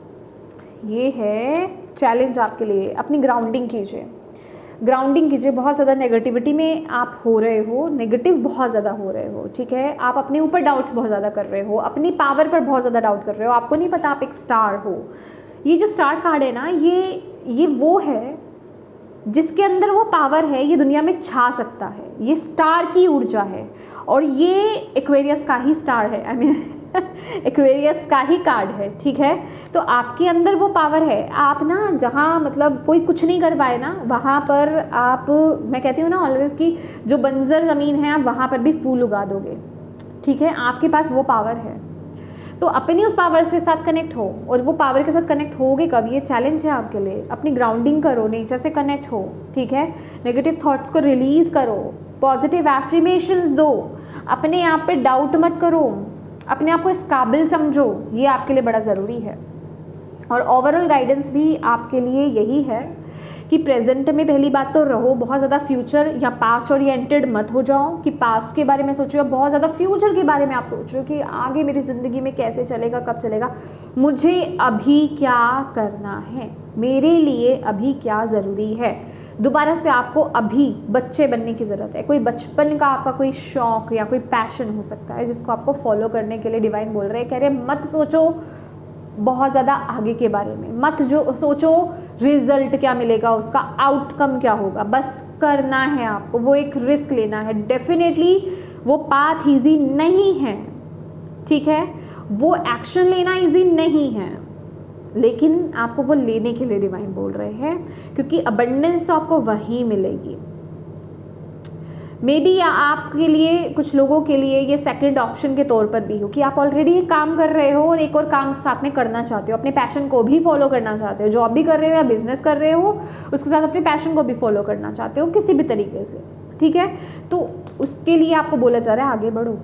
ये है चैलेंज आपके लिए, अपनी ग्राउंडिंग कीजिए, ग्राउंडिंग कीजिए। बहुत ज़्यादा नेगेटिविटी में आप हो रहे हो, नेगेटिव बहुत ज़्यादा हो रहे हो, ठीक है, आप अपने ऊपर डाउट्स बहुत ज़्यादा कर रहे हो, अपनी पावर पर बहुत ज़्यादा डाउट कर रहे हो, आपको नहीं पता आप एक स्टार हो। ये जो स्टार कार्ड है ना, ये ये वो है जिसके अंदर वो पावर है, ये दुनिया में छा सकता है, ये स्टार की ऊर्जा है, और ये एक्वेरियस का ही स्टार है, आई मीन एक्वेरियस का ही कार्ड है, ठीक है। तो आपके अंदर वो पावर है, आप ना जहाँ मतलब कोई कुछ नहीं कर पाए ना, वहाँ पर आप, मैं कहती हूँ ना ऑलवेज कि जो बंजर ज़मीन है आप वहाँ पर भी फूल उगा दोगे, ठीक है, आपके पास वो पावर है। तो अपनी उस पावर से साथ कनेक्ट हो, और वो पावर के साथ कनेक्ट होगे कब, ये चैलेंज है आपके लिए। अपनी ग्राउंडिंग करो, नेचर से कनेक्ट हो, ठीक है, नेगेटिव थॉट्स को रिलीज़ करो, पॉजिटिव एफर्मेशंस दो, अपने आप पे डाउट मत करो, अपने आप को इस काबिल समझो, ये आपके लिए बड़ा ज़रूरी है। और ओवरऑल गाइडेंस भी आपके लिए यही है कि प्रेजेंट में पहली बात तो रहो, बहुत ज़्यादा फ्यूचर या पास्ट ओरिएंटेड मत हो जाओ कि पास्ट के बारे में सोचो, या बहुत ज़्यादा फ्यूचर के बारे में आप सोच रहे हो कि आगे मेरी ज़िंदगी में कैसे चलेगा, कब चलेगा, मुझे अभी क्या करना है, मेरे लिए अभी क्या ज़रूरी है। दोबारा से आपको अभी बच्चे बनने की ज़रूरत है। कोई बचपन का आपका कोई शौक़ या कोई पैशन हो सकता है जिसको आपको फॉलो करने के लिए डिवाइन बोल रहे हैं, कह रहे मत सोचो बहुत ज़्यादा आगे के बारे में, मत जो सोचो रिजल्ट क्या मिलेगा, उसका आउटकम क्या होगा, बस करना है आपको, वो एक रिस्क लेना है। डेफिनेटली वो पाथ ईजी नहीं है, ठीक है, वो एक्शन लेना ईजी नहीं है, लेकिन आपको वो लेने के लिए डिवाइन बोल रहे हैं, क्योंकि अबंडेंस तो आपको वहीं मिलेगी। मे बी या आपके लिए, कुछ लोगों के लिए ये सेकंड ऑप्शन के तौर पर भी हो कि आप ऑलरेडी एक काम कर रहे हो और एक और काम साथ में करना चाहते हो, अपने पैशन को भी फॉलो करना चाहते हो, जॉब भी कर रहे हो या बिजनेस कर रहे हो, उसके साथ अपने पैशन को भी फॉलो करना चाहते हो किसी भी तरीके से, ठीक है। तो उसके लिए आपको बोला जा रहा है आगे बढ़ो,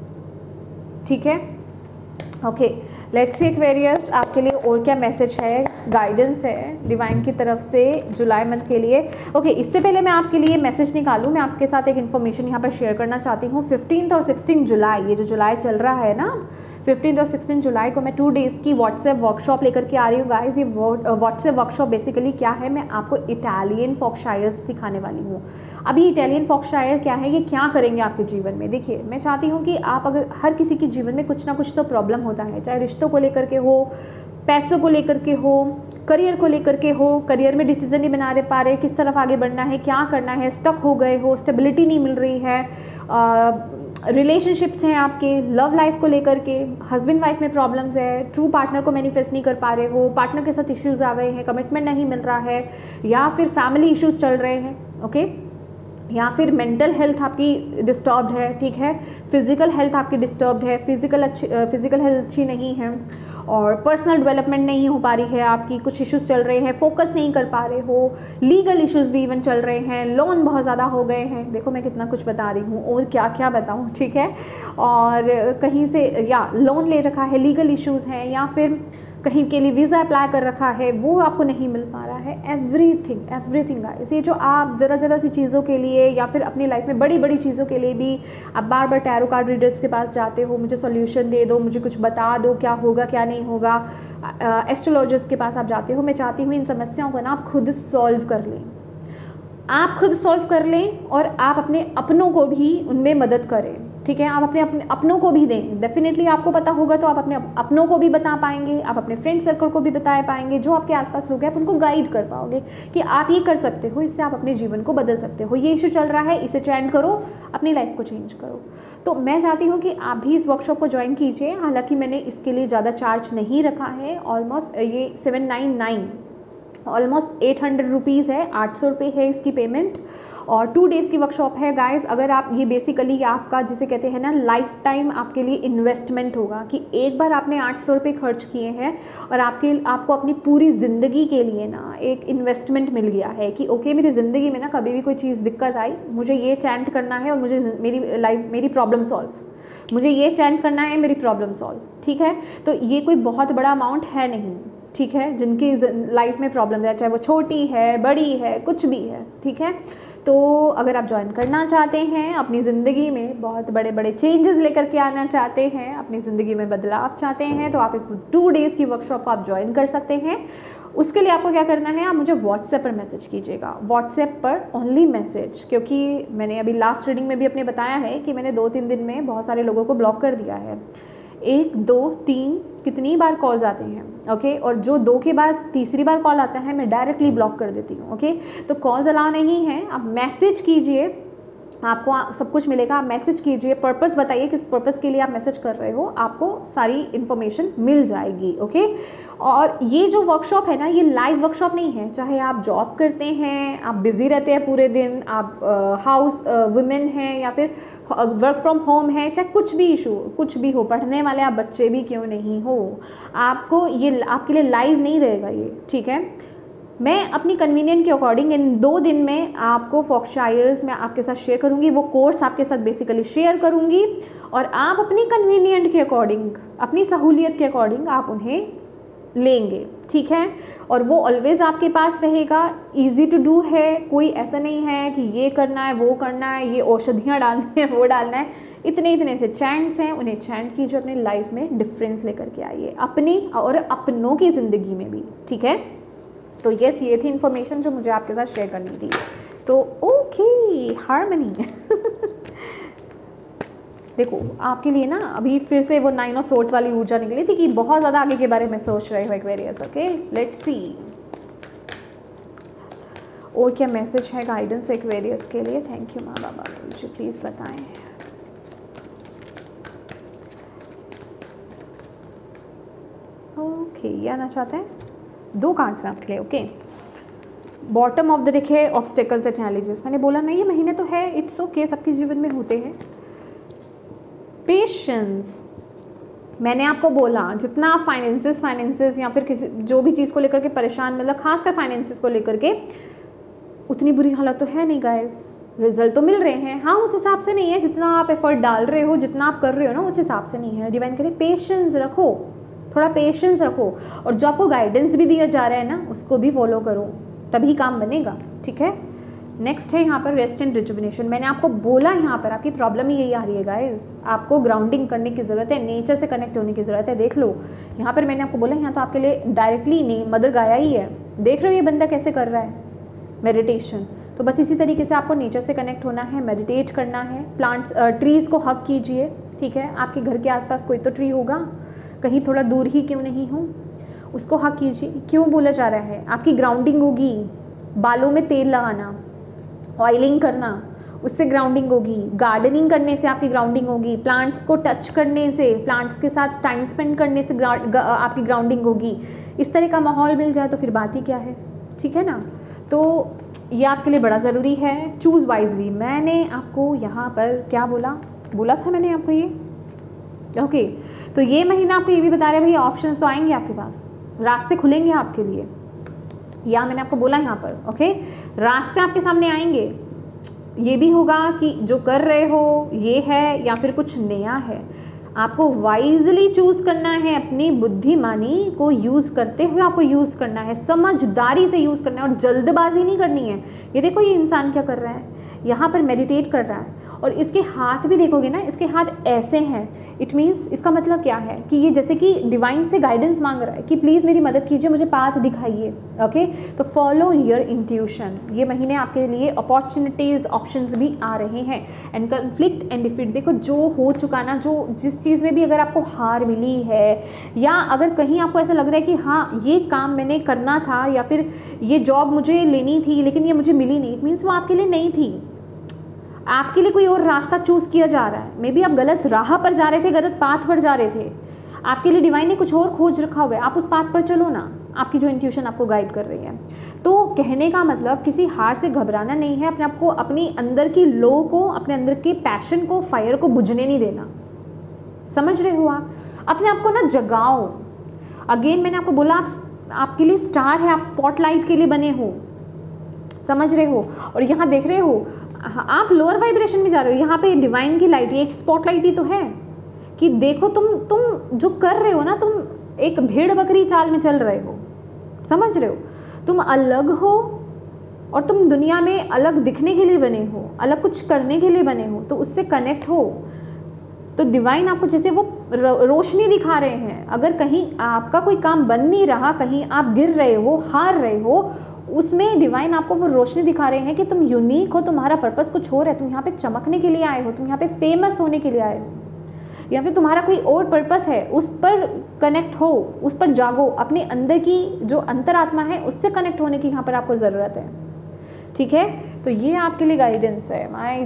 ठीक है। ओके, लेट्स सी एक्वेरियस, आपके लिए और क्या मैसेज है, गाइडेंस है डिवाइन की तरफ से जुलाई मंथ के लिए। ओके okay, इससे पहले मैं आपके लिए मैसेज निकालूं, मैं आपके साथ एक इन्फॉर्मेशन यहाँ पर शेयर करना चाहती हूँ। फिफ्टीन और सिक्सटीन जुलाई, ये जो जुलाई चल रहा है ना, फिफ्टीन और सिक्सटीन जुलाई को मैं टू डेज़ की व्हाट्सएप वर्कशॉप लेकर के आ रही हूँ गाइस। ये व्हाट्सएप वर्कशॉप बेसिकली क्या है, मैं आपको इटालियन फॉक्शायर्स सिखाने वाली हूँ। अभी इटालियन फॉक्शायर क्या है, ये क्या करेंगे आपके जीवन में। देखिए, मैं चाहती हूँ कि आप, अगर हर किसी के जीवन में कुछ ना कुछ तो प्रॉब्लम होता है, चाहे रिश्तों को लेकर के हो, पैसों को लेकर के हो, करियर को लेकर के हो, करियर में डिसीजन नहीं बना रहे पा रहे, किस तरफ आगे बढ़ना है, क्या करना है, स्टक हो गए हो, स्टेबिलिटी नहीं मिल रही है, रिलेशनशिप्स हैं आपके, लव लाइफ को लेकर के, हस्बैंड वाइफ में प्रॉब्लम्स है, ट्रू पार्टनर को मैनिफेस्ट नहीं कर पा रहे हो, पार्टनर के साथ इश्यूज आ गए हैं, कमिटमेंट नहीं मिल रहा है, या फिर फैमिली इश्यूज चल रहे हैं, ओके, या फिर मेंटल हेल्थ आपकी डिस्टर्ब्ड है, ठीक है, फिजिकल हेल्थ आपकी डिस्टर्ब्ड है, फिजिकल अच्छी फिजिकल हेल्थ अच्छी नहीं है, और पर्सनल डेवलपमेंट नहीं हो पा रही है आपकी, कुछ इश्यूज चल रहे हैं, फोकस नहीं कर पा रहे हो, लीगल इश्यूज भी इवन चल रहे हैं, लोन बहुत ज़्यादा हो गए हैं, देखो मैं कितना कुछ बता रही हूँ और क्या क्या बताऊँ, ठीक है, और कहीं से या लोन ले रखा है, लीगल इश्यूज़ हैं, या फिर कहीं के लिए वीज़ा अप्लाई कर रखा है, वो आपको नहीं मिल पा रहा है, एवरीथिंग एवरीथिंग गाइस। ये जो आप ज़रा ज़रा सी चीज़ों के लिए या फिर अपनी लाइफ में बड़ी बड़ी चीज़ों के लिए भी आप बार बार टैरो कार्ड रीडर्स के पास जाते हो, मुझे सॉल्यूशन दे दो, मुझे कुछ बता दो, क्या होगा क्या नहीं होगा, एस्ट्रोलॉजर्स के पास आप जाते हो, मैं चाहती हूँ इन समस्याओं को ना आप खुद सॉल्व कर लें, आप खुद सॉल्व कर लें और आप अपने अपनों को भी उनमें मदद करें, ठीक है, आप अपने अपने अपनों को भी दें। डेफिनेटली आपको पता होगा तो आप अपने अपनों को भी बता पाएंगे, आप अपने फ्रेंड सर्कल को भी बता पाएंगे, जो आपके आसपास लोग हैं आप उनको गाइड कर पाओगे कि आप ये कर सकते हो, इससे आप अपने जीवन को बदल सकते हो, ये इशू चल रहा है, इसे चेंज करो, अपनी लाइफ को चेंज करो। तो मैं चाहती हूँ कि आप भी इस वर्कशॉप को ज्वाइन कीजिए। हालांकि मैंने इसके लिए ज़्यादा चार्ज नहीं रखा है, ऑलमोस्ट ये seven nine nine almost eight hundred rupees है, आठ सौ रुपये है इसकी पेमेंट, और टू डेज़ की वर्कशॉप है गाइस। अगर आप, ये बेसिकली आपका जिसे कहते हैं ना लाइफ टाइम आपके लिए इन्वेस्टमेंट होगा कि एक बार आपने आठ सौ रुपये खर्च किए हैं और आपके आपको अपनी पूरी ज़िंदगी के लिए ना एक इन्वेस्टमेंट मिल गया है कि ओके, मेरी ज़िंदगी में ना कभी भी कोई चीज़ दिक्कत आई, मुझे ये चैंट करना है और मुझे मेरी लाइफ मेरी प्रॉब्लम सॉल्व, मुझे ये चैंट करना है, मेरी प्रॉब्लम सॉल्व, ठीक है। तो ये कोई बहुत बड़ा अमाउंट है नहीं, ठीक है, जिनकी लाइफ में प्रॉब्लम है, चाहे वो छोटी है, बड़ी है, कुछ भी है, ठीक है। तो अगर आप ज्वाइन करना चाहते हैं, अपनी ज़िंदगी में बहुत बड़े बड़े चेंजेस लेकर के आना चाहते हैं, अपनी ज़िंदगी में बदलाव चाहते हैं, तो आप इस टू डेज़ की वर्कशॉप को आप ज्वाइन कर सकते हैं। उसके लिए आपको क्या करना है, आप मुझे व्हाट्सएप पर मैसेज कीजिएगा, व्हाट्सएप पर ओनली मैसेज, क्योंकि मैंने अभी लास्ट रीडिंग में भी अपने बताया है कि मैंने दो तीन दिन में बहुत सारे लोगों को ब्लॉक कर दिया है, एक दो तीन कितनी बार कॉल्स आते हैं, ओके, और जो दो के बाद तीसरी बार कॉल आता है मैं डायरेक्टली ब्लॉक कर देती हूँ, ओके। तो कॉल्स अलाउ नहीं है, आप मैसेज कीजिए, आपको सब कुछ मिलेगा, आप मैसेज कीजिए, पर्पस बताइए किस पर्पस के लिए आप मैसेज कर रहे हो, आपको सारी इन्फॉर्मेशन मिल जाएगी, ओके। और ये जो वर्कशॉप है ना, ये लाइव वर्कशॉप नहीं है, चाहे आप जॉब करते हैं, आप बिज़ी रहते हैं पूरे दिन, आप हाउस वुमेन हैं या फिर वर्क फ्रॉम होम है, चाहे कुछ भी इशू कुछ भी हो, पढ़ने वाले आप बच्चे भी क्यों नहीं हो, आपको ये आपके लिए लाइव नहीं रहेगा ये, ठीक है। मैं अपनी कन्वीनियंट के अकॉर्डिंग इन दो दिन में आपको फॉक्शायर्स मैं आपके साथ शेयर करूंगी, वो कोर्स आपके साथ बेसिकली शेयर करूंगी, और आप अपनी कन्वीनियंट के अकॉर्डिंग, अपनी सहूलियत के अकॉर्डिंग आप उन्हें लेंगे, ठीक है। और वो ऑलवेज़ आपके पास रहेगा, इजी टू डू है, कोई ऐसा नहीं है कि ये करना है, वो करना है, ये औषधियाँ डालनी है, वो डालना है, इतने इतने से चैंट्स हैं, उन्हें चैंट कीजिए, अपनी लाइफ में डिफरेंस लेकर के आइए, अपनी और अपनों की ज़िंदगी में भी, ठीक है। तो यस, ये थी इन्फॉर्मेशन जो मुझे आपके साथ शेयर करनी थी। तो ओके हार्मनी देखो आपके लिए ना अभी फिर से वो नाइन ऑफ सोर्ड्स वाली ऊर्जा निकली थी कि बहुत ज़्यादा आगे के बारे में सोच रहे हो एक्वेरियस। ओके लेट्स सी और क्या मैसेज है गाइडेंस एक्वेरियस के लिए। थैंक यू माँ बाबा, मुझे प्लीज़ बताएं। ओके okay, ये आना चाहते हैं, दो कार्ड्स हैं आपके लिए। Okay bottom of the deck है ऑब्स्टेकल्स एंड चैलेंजेस। मैंने बोला नहीं ये महीने तो है, इट्स ओके, सबके जीवन में होते हैं। पेशेंस, मैंने आपको बोला जितना आप फाइनेंसेस फाइनेंसेस या फिर किसी जो भी चीज़ को लेकर के परेशान, मतलब खासकर फाइनेंसेस को लेकर के, उतनी बुरी हालत तो है नहीं गाइस, रिजल्ट तो मिल रहे हैं। हाँ उस हिसाब से नहीं है जितना आप एफर्ट डाल रहे हो, जितना आप कर रहे हो ना उस हिसाब से नहीं है। डिवाइन करे पेशेंस रखो, थोड़ा पेशेंस रखो, और जो आपको गाइडेंस भी दिया जा रहा है ना उसको भी फॉलो करो, तभी काम बनेगा। ठीक है, नेक्स्ट है यहाँ पर रेस्ट एंड रिजुविनेशन। मैंने आपको बोला यहाँ पर आपकी प्रॉब्लम ही यही आ रही है गाइस, आपको ग्राउंडिंग करने की ज़रूरत है, नेचर से कनेक्ट होने की ज़रूरत है। देख लो यहाँ पर मैंने आपको बोला, यहाँ तो आपके लिए डायरेक्टली नहीं मदर गाया ही है। देख रहे हो ये बंदा कैसे कर रहा है मेडिटेशन, तो बस इसी तरीके से आपको नेचर से कनेक्ट होना है, मेडिटेट करना है, प्लांट्स ट्रीज़ को हक कीजिए। ठीक है, आपके घर के आसपास कोई तो ट्री होगा, कहीं थोड़ा दूर ही क्यों नहीं हो, उसको हक कीजिए। क्यों बोला जा रहा है, आपकी ग्राउंडिंग होगी। बालों में तेल लगाना, ऑयलिंग करना, उससे ग्राउंडिंग होगी। गार्डनिंग करने से आपकी ग्राउंडिंग होगी। प्लांट्स को टच करने से, प्लांट्स के साथ टाइम स्पेंड करने से आपकी ग्राउंडिंग होगी। इस तरह का माहौल मिल जाए तो फिर बात ही क्या है। ठीक है ना, तो ये आपके लिए बड़ा ज़रूरी है। Choose wisely. मैंने आपको यहाँ पर क्या बोला बोला था मैंने आपको ये ओके okay. तो ये महीना आपको ये भी बता रहे हैं भैया ऑप्शंस तो आएंगे आपके पास, रास्ते खुलेंगे आपके लिए, या मैंने आपको बोला यहाँ पर ओके okay? रास्ते आपके सामने आएंगे। ये भी होगा कि जो कर रहे हो ये है या फिर कुछ नया है, आपको वाइजली चूज़ करना है। अपनी बुद्धिमानी को यूज़ करते हुए आपको यूज़ करना है, समझदारी से यूज़ करना है, और जल्दबाजी नहीं करनी है। ये देखो ये इंसान क्या कर रहा है, यहाँ पर मेडिटेट कर रहा है, और इसके हाथ भी देखोगे ना, इसके हाथ ऐसे हैं। इट मीन्स इसका मतलब क्या है कि ये जैसे कि डिवाइन से गाइडेंस मांग रहा है कि प्लीज़ मेरी मदद कीजिए, मुझे पाथ दिखाइए। ओके, तो फॉलो योर इंट्यूशन। ये महीने आपके लिए अपॉर्चुनिटीज़ ऑप्शंस भी आ रहे हैं। एंड कन्फ्लिक्ट एंड डिफीट, देखो जो हो चुका ना, जो जिस चीज़ में भी अगर आपको हार मिली है, या अगर कहीं आपको ऐसा लग रहा है कि हाँ ये काम मैंने करना था, या फिर ये जॉब मुझे लेनी थी लेकिन ये मुझे मिली नहीं, इट मीन्स वो आपके लिए नहीं थी, आपके लिए कोई और रास्ता चूज़ किया जा रहा है। मे बी आप गलत राह पर जा रहे थे, गलत पाथ पर जा रहे थे, आपके लिए डिवाइन ने कुछ और खोज रखा हुआ है, आप उस पाथ पर चलो ना, आपकी जो इंट्यूशन आपको गाइड कर रही है। तो कहने का मतलब किसी हार से घबराना नहीं है, अपने आप को, अपनी अंदर की लो को, अपने अंदर के पैशन को, फायर को बुझने नहीं देना। समझ रहे हो आप, अपने आप को ना जगाओ। अगेन मैंने आपको बोला आप, आपके लिए स्टार है, आप स्पॉटलाइट के लिए बने हो, समझ रहे हो। और यहाँ देख रहे हो आप लोअर वाइब्रेशन में जा रहे हो, यहाँ पे डिवाइन की लाइट, ये एक स्पॉटलाइट ही तो है कि देखो तुम तुम जो कर रहे हो ना, तुम एक भेड़ बकरी चाल में चल रहे हो, समझ रहे हो। तुम अलग हो और तुम दुनिया में अलग दिखने के लिए बने हो, अलग कुछ करने के लिए बने हो, तो उससे कनेक्ट हो। तो डिवाइन आपको जैसे वो रोशनी दिखा रहे हैं। अगर कहीं आपका कोई काम बन नहीं रहा, कहीं आप गिर रहे हो, हार रहे हो, उसमें डिवाइन आपको वो रोशनी दिखा रहे हैं कि तुम यूनिक हो, तुम्हारा पर्पस कुछ और है, तुम यहाँ पे चमकने के लिए आए हो, तुम यहाँ पे फेमस होने के लिए आए हो, या फिर तुम्हारा कोई और पर्पस है, उस पर कनेक्ट हो, उस पर जागो। अपने अंदर की जो अंतरात्मा है उससे कनेक्ट होने की यहाँ पर आपको ज़रूरत है। ठीक है, तो ये आपके लिए गाइडेंस है माय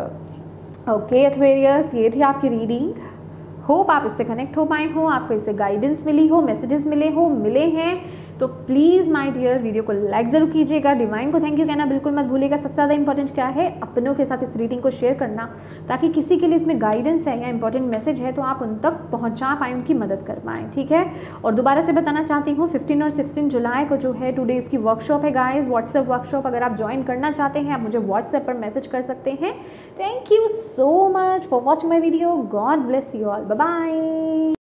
डियर। ओके एक्वेरियस, ये थी आपकी रीडिंग। होप आप इससे कनेक्ट हो पाए हो, आपको इससे गाइडेंस मिली हो, मैसेजेस मिले हो, मिले हैं तो प्लीज़ माय डियर वीडियो को लाइक ज़रूर कीजिएगा। डिवाइन को थैंक यू कहना बिल्कुल मत भूलिएगा। सबसे ज़्यादा इंपॉर्टेंट क्या है, अपनों के साथ इस रीडिंग को शेयर करना, ताकि किसी के लिए इसमें गाइडेंस है या इंपॉर्टेंट मैसेज है तो आप उन तक पहुंचा पाएँ, उनकी मदद कर पाएँ। ठीक है, और दोबारा से बताना चाहती हूँ फिफ्टीन और सिक्सटीन जुलाई को जो है टू डेज़ की वर्कशॉप है गाइज, व्हाट्सएप वर्कशॉप। अगर आप ज्वाइन करना चाहते हैं आप मुझे व्हाट्सएप पर मैसेज कर सकते हैं। Thank you so much for watching my video. God bless you all, bye bye.